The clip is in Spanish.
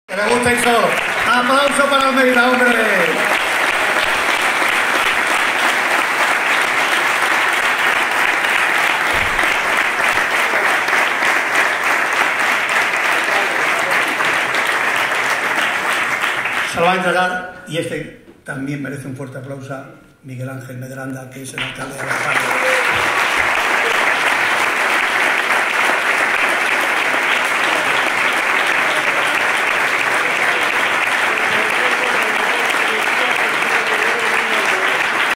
Que me gusta y solo. ¡Aplauso para Almeida, hombre! Se lo va a entregar, y este también merece un fuerte aplauso, Miguel Ángel Medranda, que es el alcalde de la Alfaro.